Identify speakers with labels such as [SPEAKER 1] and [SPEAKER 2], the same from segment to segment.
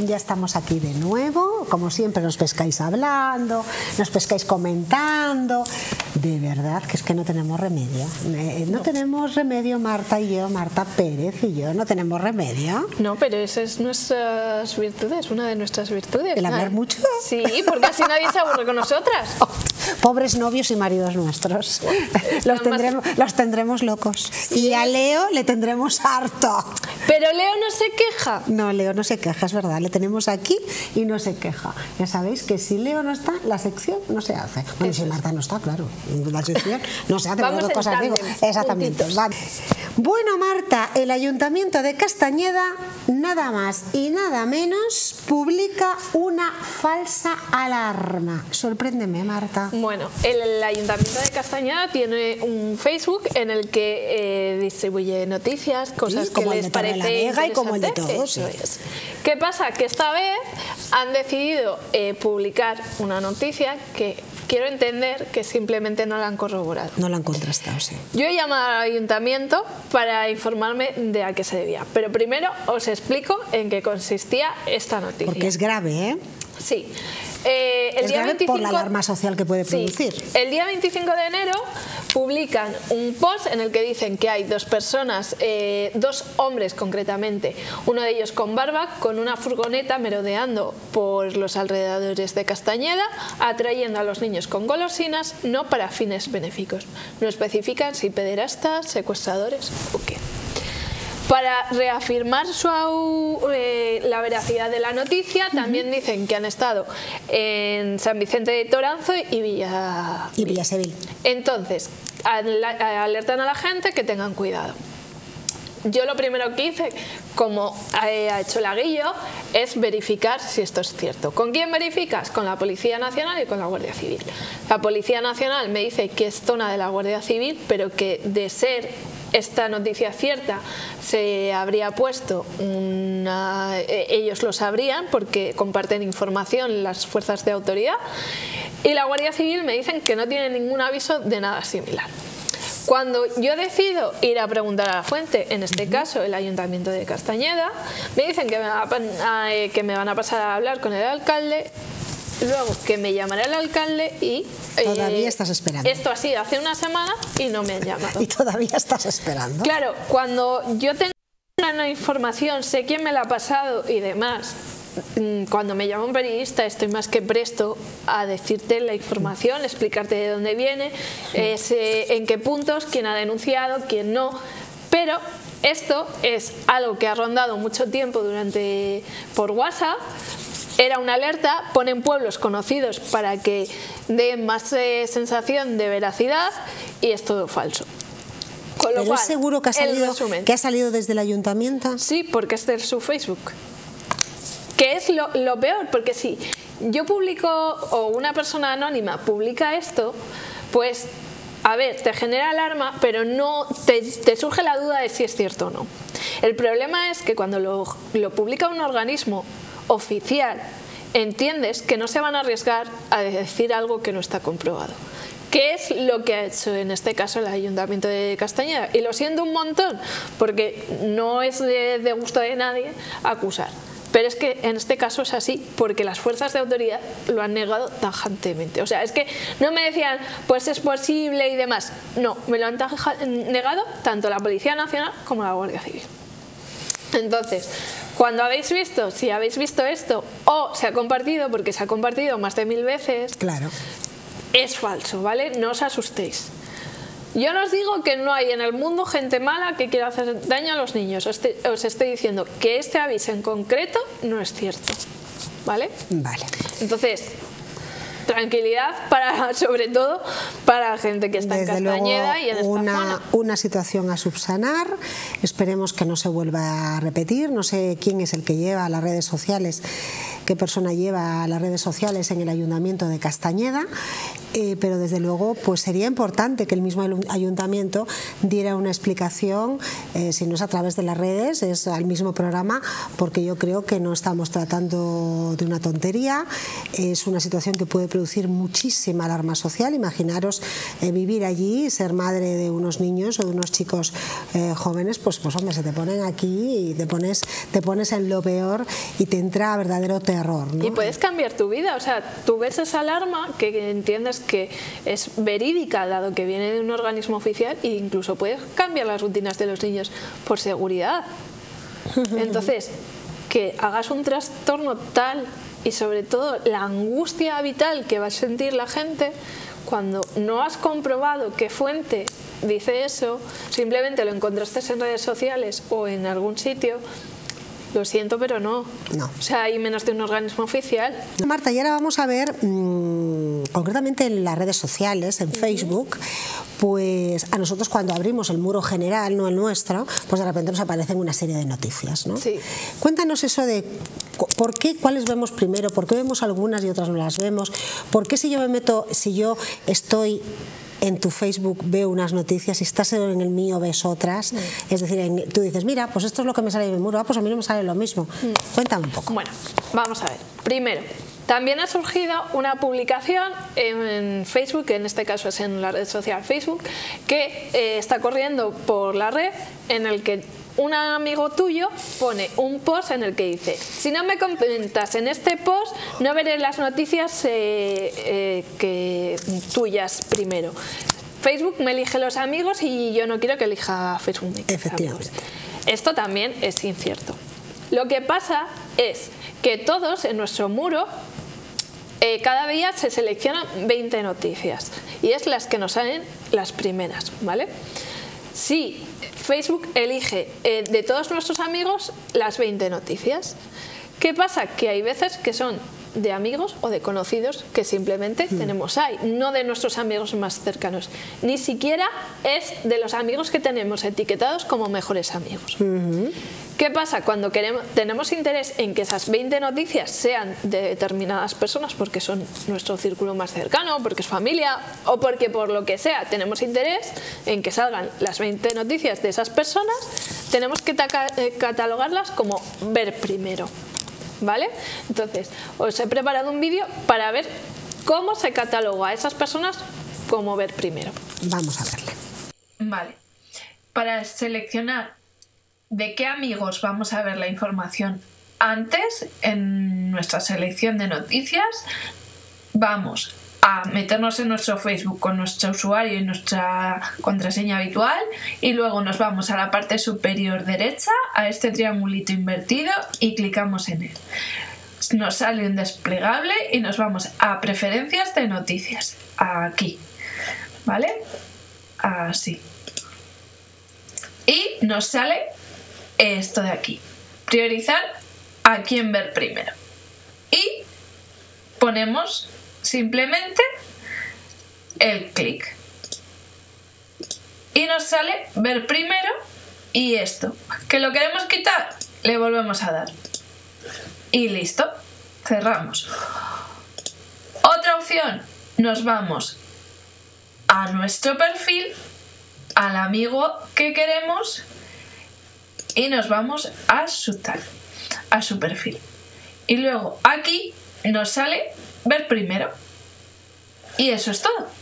[SPEAKER 1] ya estamos aquí de nuevo. Como siempre nos pescáis hablando, nos pescáis comentando. De verdad que es que no tenemos remedio. No tenemos remedio, Marta y yo, Marta Pérez y yo, no tenemos remedio.
[SPEAKER 2] No, pero esa es nuestras virtudes, una de nuestras virtudes.
[SPEAKER 1] ¿El hablar mucho?
[SPEAKER 2] Sí, porque así nadie se aburre con nosotras.
[SPEAKER 1] Oh, pobres novios y maridos nuestros. Los tendremos locos. Sí. Y a Leo le tendremos harto.
[SPEAKER 2] Pero Leo no se queja.
[SPEAKER 1] No, Leo no se queja, es verdad. Le tenemos aquí y no se queja. Ya sabéis que si Leo no está, la sección no se hace. Bueno, si Marta no está, claro. La sección no se hace.
[SPEAKER 2] Vamos
[SPEAKER 1] cosas digo. Exactamente. Vale. Bueno, Marta, el Ayuntamiento de Castañeda, nada más y nada menos, publica una falsa alarma. Sorpréndeme, Marta.
[SPEAKER 2] Bueno, el Ayuntamiento de Castañeda tiene un Facebook en el que distribuye noticias, cosas que les parece interesante.
[SPEAKER 1] Y como el de todos.
[SPEAKER 2] Eso es. ¿Qué pasa? Que esta vez han decidido publicar una noticia que quiero entender que simplemente no la han corroborado.
[SPEAKER 1] No la han contrastado, sí.
[SPEAKER 2] Yo he llamado al ayuntamiento para informarme de a qué se debía, pero primero os explico en qué consistía esta noticia.
[SPEAKER 1] Porque es grave, ¿eh?
[SPEAKER 2] Sí.
[SPEAKER 1] El día 25, por la alarma social que puede producir.
[SPEAKER 2] Sí, el día 25 de enero publican un post en el que dicen que hay dos personas, dos hombres concretamente, uno de ellos con barba, con una furgoneta merodeando por los alrededores de Castañeda, atrayendo a los niños con golosinas, no para fines benéficos. No especifican si pederastas, secuestradores o qué. Para reafirmar la veracidad de la noticia, también dicen que han estado en San Vicente de Toranzo y
[SPEAKER 1] Villasevil.
[SPEAKER 2] Entonces, alertan a la gente que tengan cuidado. Yo lo primero que hice, como ha hecho Laguillo, es verificar si esto es cierto. ¿Con quién verificas? Con la Policía Nacional y con la Guardia Civil. La Policía Nacional me dice que es zona de la Guardia Civil, pero que de ser esta noticia cierta se habría puesto ellos lo sabrían porque comparten información las fuerzas de autoridad, y la Guardia Civil me dicen que no tiene ningún aviso de nada similar. Cuando yo decido ir a preguntar a la fuente, en este caso el Ayuntamiento de Castañeda, me dicen que me van a pasar a hablar con el alcalde, luego que me llamará el alcalde y...
[SPEAKER 1] Todavía estás esperando.
[SPEAKER 2] Esto ha sido hace una semana y no me han llamado.
[SPEAKER 1] Y todavía estás esperando.
[SPEAKER 2] Claro, cuando yo tengo una información, sé quién me la ha pasado y demás, cuando me llama un periodista estoy más que presto a decirte la información, explicarte de dónde viene, en qué puntos, quién ha denunciado, quién no, pero esto es algo que ha rondado mucho tiempo por WhatsApp. Era una alerta, ponen pueblos conocidos para que dé más sensación de veracidad y es todo falso. Con lo
[SPEAKER 1] ¿Pero
[SPEAKER 2] cual,
[SPEAKER 1] es seguro que ha salido desde el ayuntamiento?
[SPEAKER 2] Sí, porque es de su Facebook. Que es lo peor, porque si yo publico o una persona anónima publica esto, pues a ver, te genera alarma, pero no te surge la duda de si es cierto o no. El problema es que cuando lo publica un organismo oficial, entiendes que no se van a arriesgar a decir algo que no está comprobado. ¿Qué es lo que ha hecho en este caso el Ayuntamiento de Castañeda? Y lo siento un montón, porque no es de gusto de nadie acusar. Pero es que en este caso es así, porque las fuerzas de autoridad lo han negado tajantemente. O sea, es que no me decían, pues es posible y demás. No, me lo han negado tanto la Policía Nacional como la Guardia Civil. Entonces, si habéis visto esto o se ha compartido, porque se ha compartido más de 1000 veces,
[SPEAKER 1] claro,
[SPEAKER 2] es falso, ¿vale? No os asustéis. Yo no os digo que no hay en el mundo gente mala que quiera hacer daño a los niños. Os estoy diciendo que este aviso en concreto no es cierto, ¿vale?
[SPEAKER 1] Vale.
[SPEAKER 2] Entonces, tranquilidad sobre todo para la gente que está en Castañeda y en esta zona.
[SPEAKER 1] Una situación a subsanar, esperemos que no se vuelva a repetir. No sé quién es el que lleva las redes sociales, qué persona lleva las redes sociales en el Ayuntamiento de Castañeda, pero desde luego pues sería importante que el mismo ayuntamiento diera una explicación, si no es a través de las redes, es al mismo programa, porque yo creo que no estamos tratando de una tontería, es una situación que puede producir muchísima alarma social. Imaginaros vivir allí, ser madre de unos niños o de unos chicos jóvenes, pues hombre, se te ponen aquí y te pones en lo peor y te entra verdadero terror, ¿no?
[SPEAKER 2] Y puedes cambiar tu vida, o sea, tú ves esa alarma que entiendes que es verídica, dado que viene de un organismo oficial, e incluso puedes cambiar las rutinas de los niños por seguridad. Entonces, que hagas un trastorno tal, y sobre todo la angustia vital que va a sentir la gente cuando no has comprobado qué fuente dice eso, simplemente lo encontraste en redes sociales o en algún sitio, lo siento, pero no. O sea, hay menos de un organismo oficial.
[SPEAKER 1] Marta, y ahora vamos a ver, concretamente en las redes sociales, en Facebook, pues a nosotros cuando abrimos el muro general, no el nuestro, pues de repente nos aparecen una serie de noticias, ¿no?
[SPEAKER 2] Sí.
[SPEAKER 1] Cuéntanos eso de por qué, cuáles vemos primero, por qué vemos algunas y otras no las vemos, por qué si yo estoy en tu Facebook veo unas noticias, si estás en el mío ves otras, es decir, tú dices, mira, pues esto es lo que me sale en mi muro, pues a mí no me sale lo mismo. Cuéntame un poco.
[SPEAKER 2] Bueno, vamos a ver. Primero, también ha surgido una publicación en Facebook, que en este caso es en la red social Facebook, que está corriendo por la red, en el que un amigo tuyo pone un post en el que dice: si no me comentas en este post, no veré las noticias que tuyas primero. Facebook me elige los amigos y yo no quiero que elija Facebook.
[SPEAKER 1] Efectivamente.
[SPEAKER 2] Esto también es incierto. Lo que pasa es que todos en nuestro muro cada día se seleccionan 20 noticias y es las que nos salen las primeras, ¿vale? Si Facebook elige de todos nuestros amigos las 20 noticias. ¿Qué pasa? Que hay veces que son de amigos o de conocidos que simplemente tenemos ahí, no de nuestros amigos más cercanos. Ni siquiera es de los amigos que tenemos etiquetados como mejores amigos. ¿Qué pasa? Cuando tenemos interés en que esas 20 noticias sean de determinadas personas porque son nuestro círculo más cercano, porque es familia o porque por lo que sea tenemos interés en que salgan las 20 noticias de esas personas, tenemos que catalogarlas como ver primero, ¿vale? Entonces, os he preparado un vídeo para ver cómo se cataloga a esas personas como ver primero.
[SPEAKER 1] Vamos a verle.
[SPEAKER 2] Vale. Para seleccionar de qué amigos vamos a ver la información antes en nuestra selección de noticias, vamos a meternos en nuestro Facebook con nuestro usuario y nuestra contraseña habitual y luego nos vamos a la parte superior derecha, a este triangulito invertido y clicamos en él. Nos sale un desplegable y nos vamos a preferencias de noticias, aquí, ¿vale? Así. Y nos sale esto de aquí, priorizar a quién ver primero. Y ponemos simplemente el clic. Y nos sale ver primero y esto. ¿Que lo queremos quitar? Le volvemos a dar. Y listo. Cerramos. Otra opción. Nos vamos a nuestro perfil, al amigo que queremos y nos vamos a su perfil. Y luego aquí nos sale ver primero. Y eso es todo.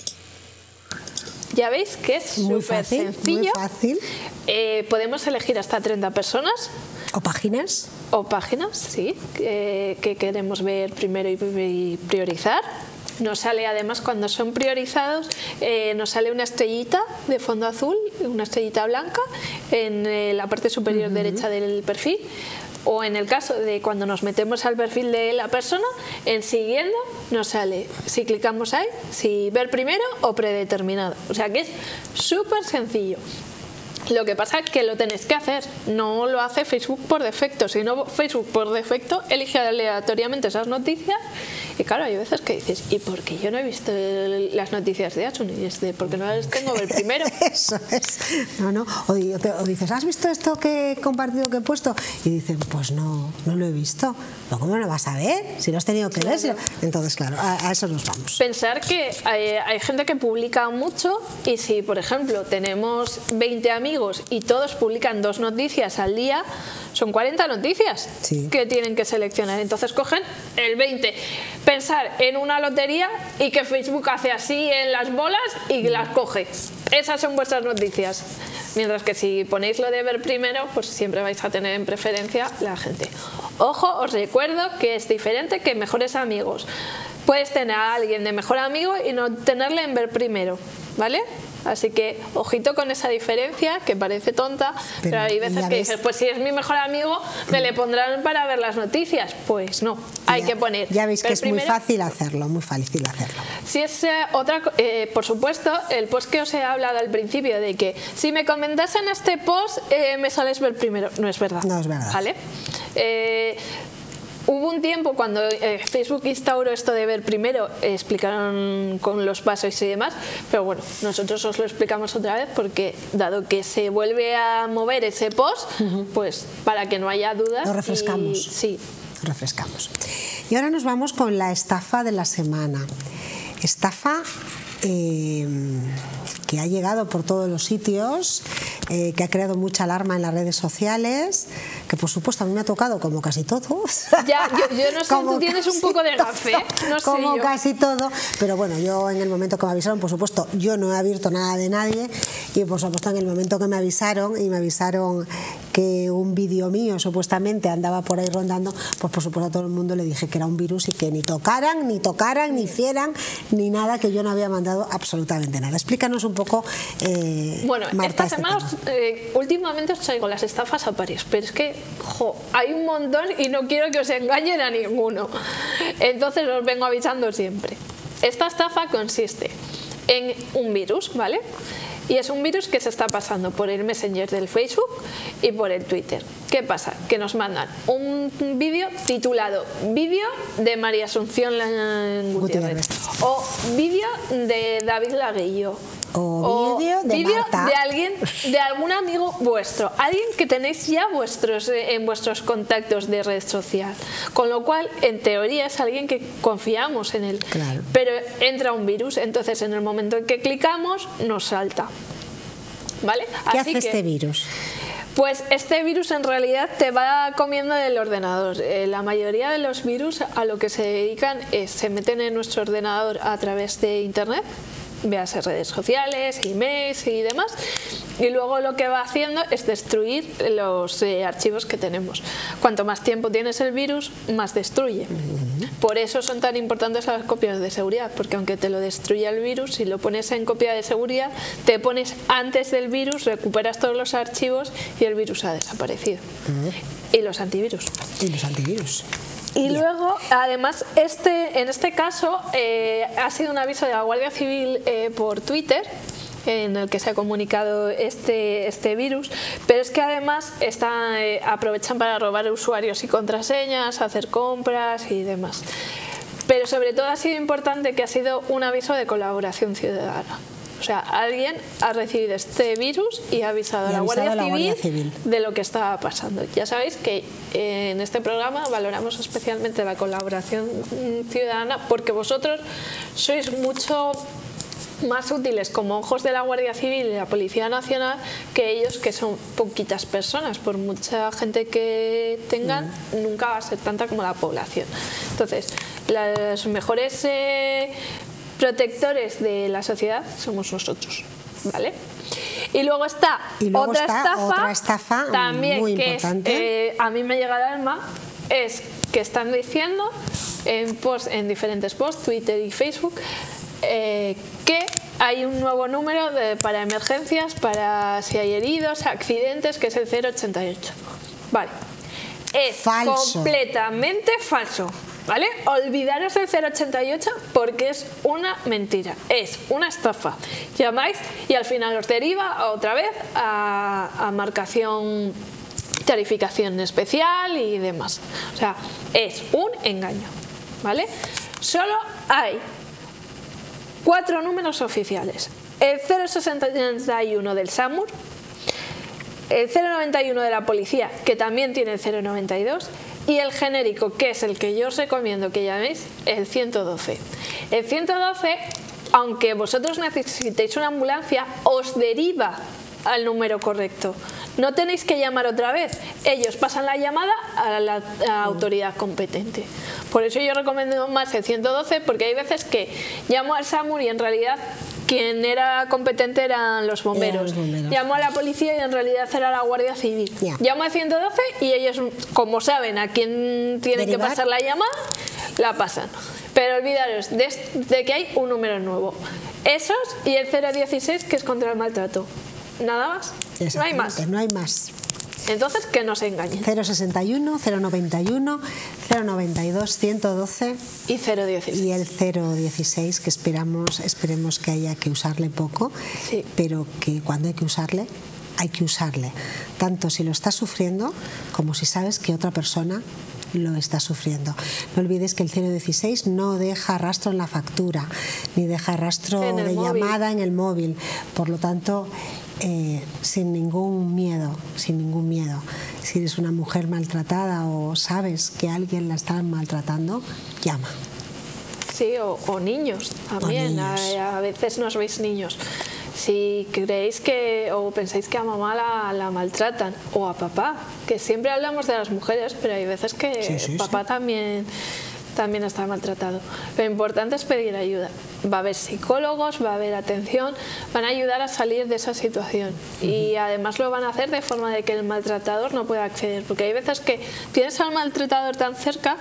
[SPEAKER 2] Ya veis que es súper sencillo.
[SPEAKER 1] Muy fácil.
[SPEAKER 2] Podemos elegir hasta 30 personas.
[SPEAKER 1] ¿O páginas?
[SPEAKER 2] O páginas, sí, que queremos ver primero y priorizar. Nos sale además, cuando son priorizados, nos sale una estrellita de fondo azul, una estrellita blanca en la parte superior derecha del perfil. O en el caso de cuando nos metemos al perfil de la persona, en siguiendo nos sale si clicamos ahí, si ver primero o predeterminado. O sea que es súper sencillo. Lo que pasa es que lo tenéis que hacer, no lo hace Facebook por defecto. Si no, Facebook por defecto elige aleatoriamente esas noticias. Y claro, hay veces que dices, ¿y por qué yo no he visto las noticias de Asun? Y es de, porque no las tengo ver primero.
[SPEAKER 1] Eso es. No. O dices, ¿has visto esto que he compartido, que he puesto? Y dicen, pues no lo he visto. ¿Pero cómo lo vas a ver? Si lo has tenido que ver. Entonces, claro, a eso nos vamos.
[SPEAKER 2] Pensar que hay gente que publica mucho y si, por ejemplo, tenemos 20 amigos y todos publican 2 noticias al día, son 40 noticias que tienen que seleccionar. Entonces cogen el 20. Pensar en una lotería y que Facebook hace así en las bolas y las coge. Esas son vuestras noticias. Mientras que si ponéis lo de ver primero, pues siempre vais a tener en preferencia la gente. Ojo, os recuerdo que es diferente que mejores amigos. Puedes tener a alguien de mejor amigo y no tenerle en ver primero, ¿vale? Así que ojito con esa diferencia, que parece tonta, pero hay veces que dices, pues si es mi mejor amigo, me le pondrán para ver las noticias. Pues no, hay que poner.
[SPEAKER 1] Ya veis que es muy fácil hacerlo, muy fácil hacerlo.
[SPEAKER 2] Si es por supuesto, el post que os he hablado al principio de que si me comentas en este post, me sales ver primero. No es verdad.
[SPEAKER 1] No es verdad.
[SPEAKER 2] ¿Vale? Hubo un tiempo cuando Facebook instauró esto de ver primero, explicaron con los pasos y demás, pero bueno, nosotros os lo explicamos otra vez porque dado que se vuelve a mover ese post, pues para que no haya dudas.
[SPEAKER 1] Lo refrescamos.
[SPEAKER 2] Sí.
[SPEAKER 1] Lo refrescamos. Y ahora nos vamos con la estafa de la semana. Estafa que ha llegado por todos los sitios, que ha creado mucha alarma en las redes sociales, que por supuesto a mí me ha tocado como casi todos.
[SPEAKER 2] Ya, yo no sé, tú tienes un poco de gafe, no sé
[SPEAKER 1] como
[SPEAKER 2] yo.
[SPEAKER 1] Casi todo, pero bueno, yo en el momento que me avisaron, por supuesto, yo no he abierto nada de nadie, y por supuesto en el momento que me avisaron que un vídeo mío supuestamente andaba por ahí rondando, pues por supuesto a todo el mundo le dije que era un virus y que ni tocaran, ni hicieran, ni nada, que yo no había mandado absolutamente nada. Explícanos un poco,
[SPEAKER 2] bueno,
[SPEAKER 1] Marta,
[SPEAKER 2] esta semana últimamente os traigo las estafas a París, pero es que hay un montón y no quiero que os engañen a ninguno, entonces os vengo avisando siempre. Esta estafa consiste en un virus, ¿vale? Y es un virus que se está pasando por el Messenger del Facebook y por el Twitter. ¿Qué pasa? Que nos mandan un vídeo titulado Vídeo de María Asunción Gutiérrez o Vídeo de David Laguillo
[SPEAKER 1] o vídeo de Marta,
[SPEAKER 2] de algún amigo vuestro, alguien que tenéis ya en vuestros contactos de red social, con lo cual en teoría es alguien que confiamos en él,
[SPEAKER 1] claro.
[SPEAKER 2] Pero entra un virus, entonces en el momento en que clicamos nos salta, ¿vale?
[SPEAKER 1] ¿Qué hace este virus?
[SPEAKER 2] Pues este virus en realidad te va comiendo el ordenador. La mayoría de los virus a lo que se dedican es se meten en nuestro ordenador a través de internet, véase redes sociales, emails y demás, y luego lo que va haciendo es destruir los archivos que tenemos. Cuanto más tiempo tienes el virus, más destruye. Por eso son tan importantes las copias de seguridad, porque aunque te lo destruya el virus, si lo pones en copia de seguridad, te pones antes del virus, recuperas todos los archivos y el virus ha desaparecido. Y los antivirus. Y
[SPEAKER 1] Bien.
[SPEAKER 2] Luego, además, en este caso ha sido un aviso de la Guardia Civil por Twitter, en el que se ha comunicado este virus, pero es que además aprovechan para robar usuarios y contraseñas, hacer compras y demás. Pero sobre todo ha sido importante que ha sido un aviso de colaboración ciudadana. O sea, alguien ha recibido este virus y ha avisado a la Guardia Civil de lo que estaba pasando. Ya sabéis que en este programa valoramos especialmente la colaboración ciudadana porque vosotros sois mucho más útiles como ojos de la Guardia Civil y de la Policía Nacional que ellos, que son poquitas personas. Por mucha gente que tengan, nunca va a ser tanta como la población. Entonces, los mejores protectores de la sociedad somos nosotros, ¿vale? Y luego está otra estafa también
[SPEAKER 1] muy
[SPEAKER 2] que
[SPEAKER 1] importante.
[SPEAKER 2] a mí me llega al alma, es que están diciendo en diferentes posts, Twitter y Facebook, que hay un nuevo número para emergencias, para si hay heridos, accidentes, que es el 088. Vale. Es
[SPEAKER 1] falso.
[SPEAKER 2] Completamente falso. ¿vale? Olvidaros del 088 porque es una mentira, es una estafa. Llamáis y al final os deriva otra vez a marcación, tarificación especial y demás. O sea, es un engaño, ¿vale? Solo hay 4 números oficiales: el 061 del SAMUR, el 091 de la policía, que también tiene el 092, y el genérico, que es el que yo os recomiendo que llaméis, el 112. El 112, aunque vosotros necesitéis una ambulancia, os deriva al número correcto. No tenéis que llamar otra vez, ellos pasan la llamada a la autoridad competente. Por eso yo recomiendo más el 112, porque hay veces que llamo al SAMUR y en realidad quien era competente eran los bomberos. Llamo a la policía y en realidad era la Guardia Civil. Llamo al 112 y ellos, como saben a quién tienen que pasar la llamada, la pasan. Pero olvidaros de que hay un número nuevo. Esos y el 016, que es contra el maltrato. Nada más. No hay más.
[SPEAKER 1] No hay más.
[SPEAKER 2] Entonces, que no se engañen.
[SPEAKER 1] 061, 091, 092, 112
[SPEAKER 2] y 016.
[SPEAKER 1] Y el 016, que esperemos que haya que usarle poco,
[SPEAKER 2] sí,
[SPEAKER 1] pero que cuando hay que usarle, tanto si lo estás sufriendo como si sabes que otra persona lo está sufriendo. No olvides que el 016 no deja rastro en la factura, ni deja rastro de llamada en el móvil. Por lo tanto, sin ningún miedo, si eres una mujer maltratada o sabes que alguien la está maltratando, llama.
[SPEAKER 2] Sí, o niños también. A veces nos veis niños. Si creéis o pensáis que a mamá la maltratan, o a papá, que siempre hablamos de las mujeres, pero hay veces que papá también está maltratado. Lo importante es pedir ayuda. Va a haber psicólogos, va a haber atención, van a ayudar a salir de esa situación. Y además lo van a hacer de forma de que el maltratador no pueda acceder, porque hay veces que tienes al maltratador tan cerca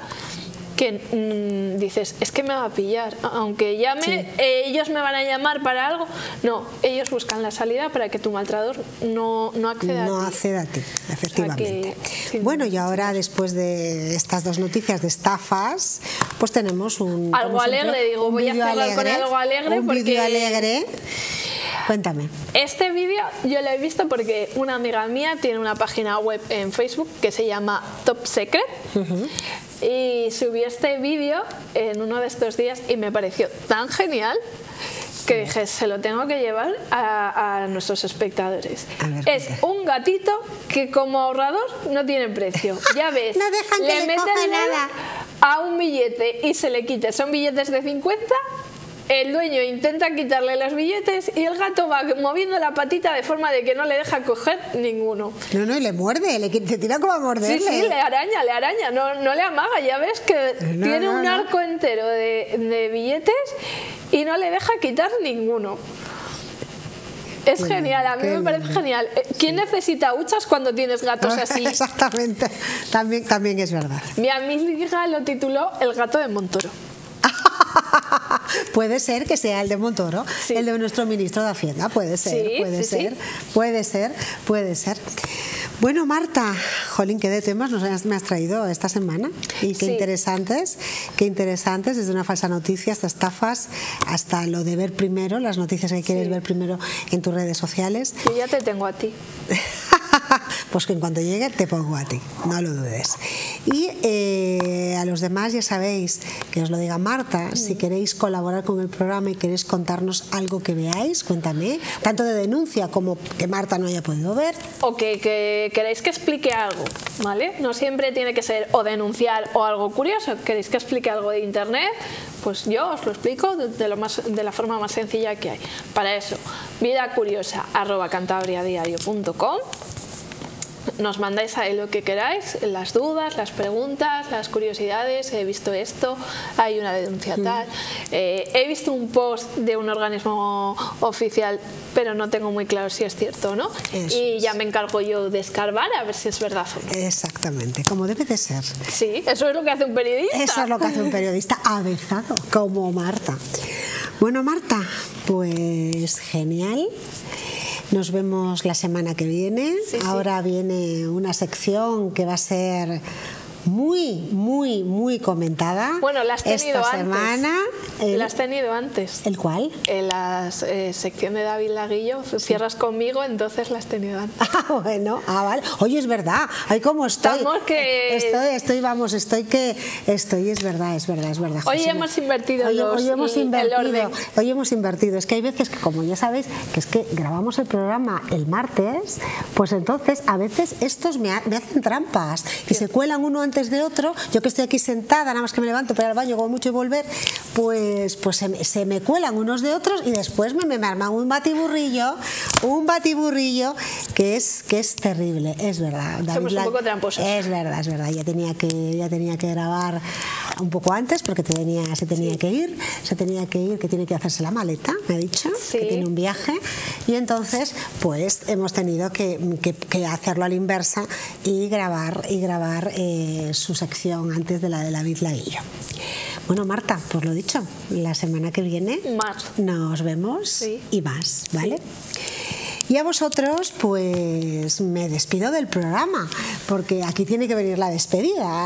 [SPEAKER 2] que dices, es que me va a pillar, aunque llame, ellos me van a llamar para algo. No, ellos buscan la salida para que tu maltratador no acceda
[SPEAKER 1] a ti, efectivamente. Bueno, y ahora, después de estas dos noticias de estafas, pues tenemos
[SPEAKER 2] algo alegre, voy a hacerlo con algo alegre,
[SPEAKER 1] vídeo alegre. Cuéntame.
[SPEAKER 2] Este vídeo yo lo he visto porque una amiga mía tiene una página web en Facebook que se llama Top Secret. Y subí este vídeo en uno de estos días y me pareció tan genial que dije, se lo tengo que llevar a nuestros espectadores. Es un gatito que como ahorrador no tiene precio. Ya ves,
[SPEAKER 1] no dejan que le
[SPEAKER 2] meten
[SPEAKER 1] nada
[SPEAKER 2] a un billete y se le quita. Son billetes de 50. El dueño intenta quitarle los billetes y el gato va moviendo la patita de forma de que no le deja coger ninguno.
[SPEAKER 1] No, y le muerde, se tira como a morderle.
[SPEAKER 2] Sí, le araña, no le amaga. Ya ves que tiene un arco entero de billetes y no le deja quitar ninguno. Es genial, a mí me parece genial. ¿Quién necesita huchas cuando tienes gatos así?
[SPEAKER 1] Exactamente, también es verdad.
[SPEAKER 2] Mi amiga lo tituló El gato de Montoro.
[SPEAKER 1] Puede ser que sea el de Montoro, el de nuestro ministro de Hacienda, puede ser. Bueno, Marta, jolín, qué de temas me has traído esta semana y qué interesantes, desde una falsa noticia hasta estafas, hasta lo de ver primero, las noticias que quieres ver primero en tus redes sociales.
[SPEAKER 2] Yo ya te tengo a ti.
[SPEAKER 1] Pues que en cuanto llegue te pongo a ti, no lo dudes. Y a los demás ya sabéis, que os lo diga Marta, si queréis colaborar con el programa y queréis contarnos algo que veáis, cuéntame, tanto de denuncia como que Marta no haya podido ver.
[SPEAKER 2] O que queréis que explique algo, ¿vale? No siempre tiene que ser o denunciar o algo curioso. ¿Queréis que explique algo de internet? Pues yo os lo explico de la forma más sencilla que hay. Para eso, vidacuriosa@cantabriadiario.com. Nos mandáis ahí lo que queráis, las dudas, las preguntas, las curiosidades. He visto esto, hay una denuncia tal. He visto un post de un organismo oficial, pero no tengo muy claro si es cierto o no. Y ya me encargo yo de escarbar a ver si es verdad o no.
[SPEAKER 1] Exactamente, como debe de ser.
[SPEAKER 2] Sí, eso es lo que hace un periodista.
[SPEAKER 1] Eso es lo que hace un periodista avezado, como Marta. Bueno, Marta, pues genial. Nos vemos la semana que viene. Ahora viene una sección que va a ser muy comentada.
[SPEAKER 2] Bueno, la has tenido
[SPEAKER 1] esta
[SPEAKER 2] antes.
[SPEAKER 1] semana.
[SPEAKER 2] La has tenido antes.
[SPEAKER 1] ¿El cuál?
[SPEAKER 2] En la sección de David Laguillo, cierras conmigo, entonces la has tenido antes.
[SPEAKER 1] Ah, bueno, vale. Oye, es verdad. Ay, cómo estoy.
[SPEAKER 2] Estamos que...
[SPEAKER 1] Estoy, es verdad.
[SPEAKER 2] Hoy hemos invertido el orden.
[SPEAKER 1] Hoy hemos invertido. Es que hay veces que, como ya sabéis, que es que grabamos el programa el martes, pues entonces a veces estos me hacen trampas y se cuelan uno antes de otro. Yo que estoy aquí sentada, nada más que me levanto para ir al baño como mucho y volver, pues se me cuelan unos de otros y después me arman un batiburrillo que es terrible. Es verdad.
[SPEAKER 2] Somos un poco tramposos.
[SPEAKER 1] Es verdad. Ya tenía que grabar un poco antes porque se tenía que ir, que tiene que hacerse la maleta, me ha dicho,
[SPEAKER 2] sí,
[SPEAKER 1] que tiene un viaje, y entonces pues hemos tenido que hacerlo a la inversa y grabar su sección antes de la de David Laguillo. Bueno, Marta, pues lo dicho, la semana que viene nos vemos, sí, y más, ¿vale? Sí. Y a vosotros, pues me despido del programa, porque aquí tiene que venir la despedida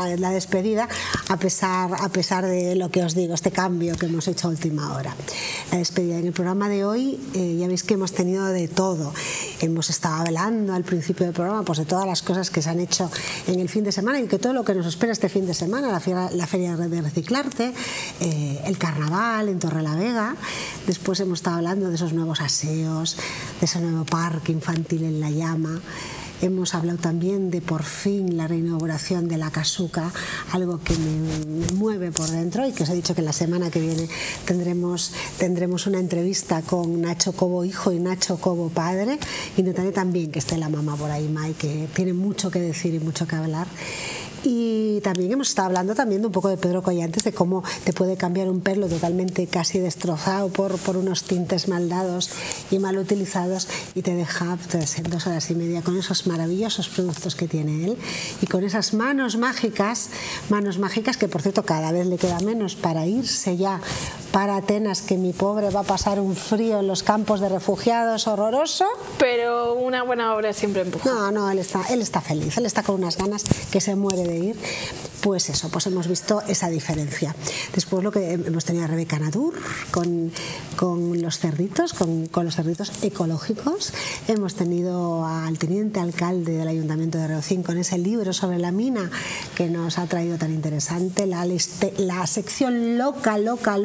[SPEAKER 1] a pesar de lo que os digo, este cambio que hemos hecho a última hora. La despedida en el programa de hoy, ya veis que hemos tenido de todo. Hemos estado hablando al principio del programa pues de todas las cosas que se han hecho en el fin de semana y que todo lo que nos espera este fin de semana, la feria de Reciclarte, el carnaval en Torrelavega. Después hemos estado hablando de esos nuevos aseos, de ese nuevo parque infantil en La Llama. Hemos hablado también de por fin la reinauguración de la Casuca, algo que me mueve por dentro, y que os he dicho que la semana que viene tendremos una entrevista con Nacho Cobo hijo y Nacho Cobo padre, y notaré también que esté la mamá por ahí, Mai, que tiene mucho que decir y mucho que hablar. Y también hemos estado hablando también de un poco de Pedro Collantes, de cómo te puede cambiar un pelo totalmente casi destrozado por unos tintes mal dados y mal utilizados, y te deja pues, en 2 horas y media con esos maravillosos productos que tiene él y con esas manos mágicas que, por cierto, cada vez le queda menos para irse ya para Atenas, que mi pobre va a pasar un frío en los campos de refugiados horroroso.
[SPEAKER 2] Pero una buena obra siempre empuja.
[SPEAKER 1] No, él está feliz, él está con unas ganas que se muere de ir. Pues eso, pues hemos visto esa diferencia. Después lo que hemos tenido a Rebeca Nadur con los cerditos, con los cerditos ecológicos. Hemos tenido al teniente alcalde del Ayuntamiento de Reocín con ese libro sobre la mina que nos ha traído tan interesante, la sección loca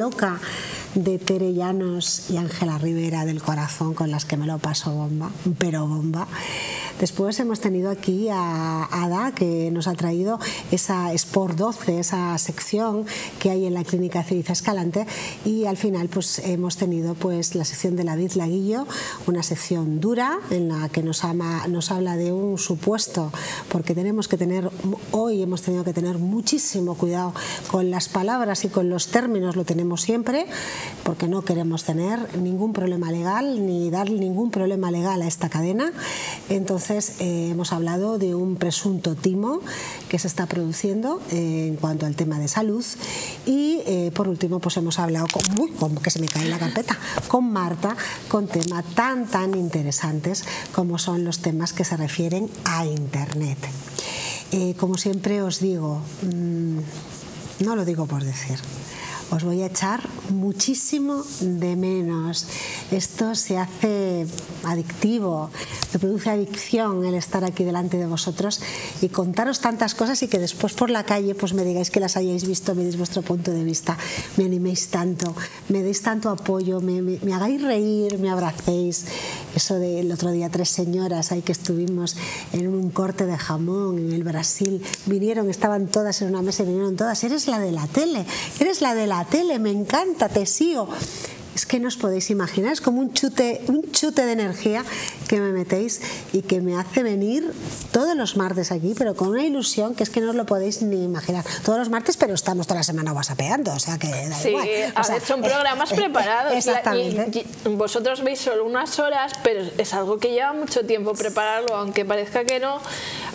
[SPEAKER 1] de Tere Llanos y Ángela Rivera del Corazón, con las que me lo paso bomba, pero bomba. Después hemos tenido aquí a Ada, que nos ha traído esa Sport 12, esa sección que hay en la Clínica Ciriza Escalante, y al final pues hemos tenido pues la sección de David Laguillo, una sección dura en la que nos habla de un supuesto, porque hoy hemos tenido que tener muchísimo cuidado con las palabras y con los términos, lo tenemos siempre, porque no queremos tener ningún problema legal ni dar ningún problema legal a esta cadena. Entonces hemos hablado de un presunto timo que se está produciendo en cuanto al tema de salud, y por último pues hemos hablado que se me cae la carpeta, con Marta, con temas tan interesantes como son los temas que se refieren a Internet. Como siempre os digo, no lo digo por decir, os voy a echar muchísimo de menos. Esto se hace adictivo, me produce adicción el estar aquí delante de vosotros y contaros tantas cosas, y que después por la calle pues me digáis que las hayáis visto, me deis vuestro punto de vista, me animéis tanto, me deis tanto apoyo, me hagáis reír, me abracéis. Eso del otro día 3 señoras ahí que estuvimos en un corte de jamón en el Brasil, estaban todas en una mesa y vinieron todas: eres la de la tele, me encanta, te sigo. Es que no os podéis imaginar, es como un chute de energía que me metéis y que me hace venir todos los martes aquí, pero con una ilusión que es que no os lo podéis ni imaginar. Todos los martes, pero estamos toda la semana whatsappeando, o sea que da igual.
[SPEAKER 2] Son programas preparados.
[SPEAKER 1] Exactamente.
[SPEAKER 2] Y vosotros veis solo unas horas, pero es algo que lleva mucho tiempo prepararlo, aunque parezca que no.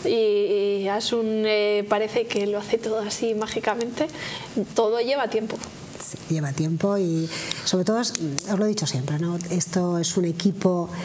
[SPEAKER 2] Y Asun parece que lo hace todo así mágicamente. Todo lleva tiempo.
[SPEAKER 1] Lleva tiempo, y sobre todo, os lo he dicho siempre, ¿no? Esto es un equipo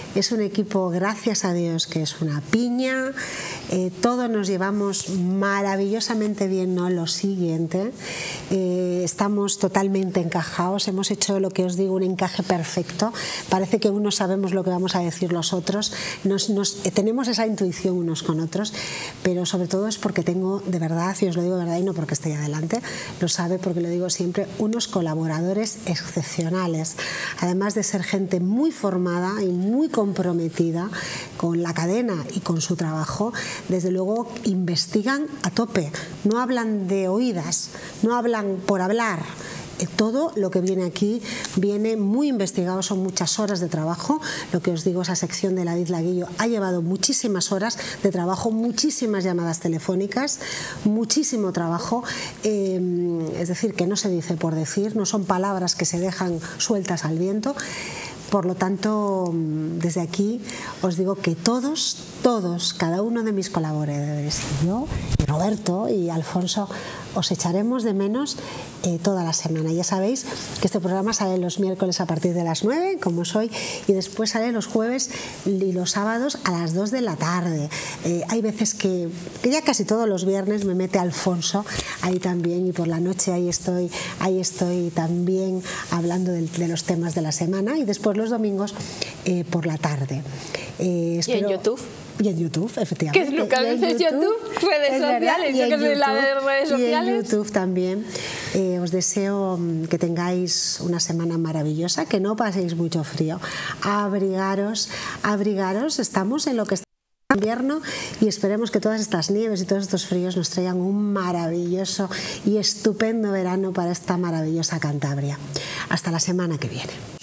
[SPEAKER 1] es un equipo, gracias a Dios, que es una piña. Todos nos llevamos maravillosamente bien, ¿no? Lo siguiente, estamos totalmente encajados, hemos hecho, lo que os digo, un encaje perfecto. Parece que unos sabemos lo que vamos a decir los otros, tenemos esa intuición unos con otros, pero sobre todo es porque tengo, de verdad, y os lo digo de verdad y no porque esté adelante, lo sabe porque lo digo siempre, unos colaboradores excepcionales, además de ser gente muy formada y muy comprometida con la cadena y con su trabajo. Desde luego investigan a tope, no hablan de oídas, no hablan por hablar. Todo lo que viene aquí viene muy investigado, son muchas horas de trabajo. Lo que os digo, esa sección de la Isla Guillo ha llevado muchísimas horas de trabajo, muchísimas llamadas telefónicas, muchísimo trabajo, es decir, que no se dice por decir, no son palabras que se dejan sueltas al viento. Por lo tanto, desde aquí os digo que todos, cada uno de mis colaboradores, yo, y Roberto y Alfonso, os echaremos de menos toda la semana. Ya sabéis que este programa sale los miércoles a partir de las 9, como soy, y después sale los jueves y los sábados a las 2 de la tarde. Hay veces que ya casi todos los viernes me mete Alfonso ahí también, y por la noche ahí estoy también hablando de los temas de la semana, y después los domingos por la tarde.
[SPEAKER 2] ¿Y en YouTube?
[SPEAKER 1] Y en YouTube, efectivamente.
[SPEAKER 2] ¿Qué es lo que dices YouTube? Redes sociales, yo que soy la de redes sociales.
[SPEAKER 1] Y en YouTube también. Os deseo que tengáis una semana maravillosa, que no paséis mucho frío. Abrigaros, estamos en lo que está invierno, y esperemos que todas estas nieves y todos estos fríos nos traigan un maravilloso y estupendo verano para esta maravillosa Cantabria. Hasta la semana que viene.